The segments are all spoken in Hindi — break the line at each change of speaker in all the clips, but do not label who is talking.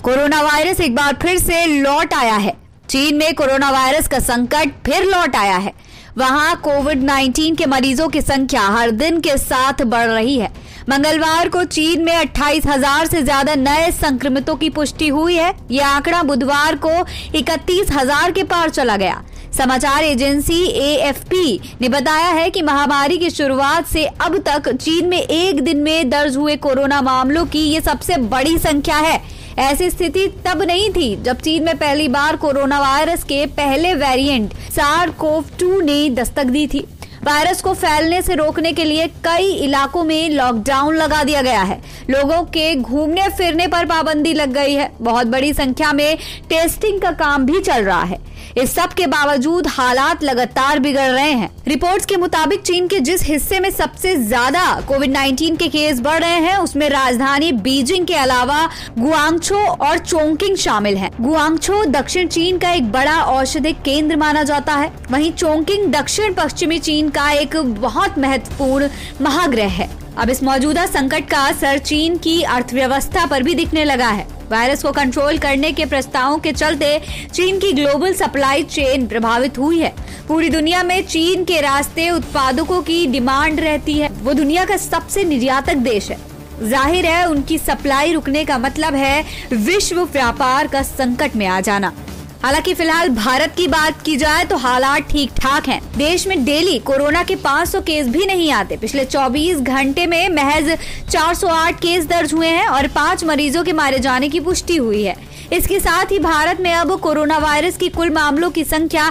कोरोना वायरस एक बार फिर से लौट आया है। चीन में कोरोना वायरस का संकट फिर लौट आया है। वहां कोविड-19 के मरीजों की संख्या हर दिन के साथ बढ़ रही है। मंगलवार को चीन में 28,000 से ज्यादा नए संक्रमितों की पुष्टि हुई है। यह आंकड़ा बुधवार को 31,000 के पार चला गया। समाचार एजेंसी AFP ने बताया है कि महामारी की शुरुआत से अब तक चीन में एक दिन में दर्ज हुए कोरोना मामलों की ये सबसे बड़ी संख्या है। ऐसी स्थिति तब नहीं थी जब चीन में पहली बार कोरोना वायरस के पहले वेरिएंट SARS-CoV-2 ने दस्तक दी थी। वायरस को फैलने से रोकने के लिए कई इलाकों में लॉकडाउन लगा दिया गया है। लोगों के घूमने फिरने पर पाबंदी लग गई है। बहुत बड़ी संख्या में टेस्टिंग का काम भी चल रहा है। इस सब के बावजूद हालात लगातार बिगड़ रहे हैं। रिपोर्ट्स के मुताबिक चीन के जिस हिस्से में सबसे ज्यादा कोविड-19 के केस बढ़ रहे हैं उसमें राजधानी बीजिंग के अलावा गुआंगझो और चोंगकिंग शामिल हैं। गुआंगझो दक्षिण चीन का एक बड़ा औषधिक केंद्र माना जाता है। वहीं चोंगकिंग दक्षिण पश्चिमी चीन का एक बहुत महत्वपूर्ण महागृह है। अब इस मौजूदा संकट का असर चीन की अर्थव्यवस्था पर भी दिखने लगा है। वायरस को कंट्रोल करने के प्रस्तावों के चलते चीन की ग्लोबल सप्लाई चेन प्रभावित हुई है। पूरी दुनिया में चीन के रास्ते उत्पादकों की डिमांड रहती है। वो दुनिया का सबसे निर्यातक देश है। जाहिर है उनकी सप्लाई रुकने का मतलब है विश्व व्यापार का संकट में आ जाना। हालांकि फिलहाल भारत की बात की जाए तो हालात ठीक ठाक हैं। देश में डेली कोरोना के 500 केस भी नहीं आते। पिछले 24 घंटे में महज 408 केस दर्ज हुए हैं और 5 मरीजों के मारे जाने की पुष्टि हुई है। इसके साथ ही भारत में अब कोरोना वायरस की कुल मामलों की संख्या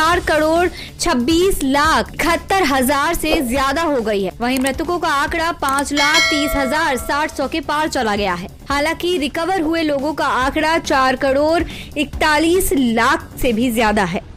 4,26,71,000 से ज्यादा हो गई है। वहीं मृतकों का आंकड़ा 5,30,700 के पार चला गया है। हालांकि रिकवर हुए लोगों का आंकड़ा 4,41,00,000 से भी ज्यादा है।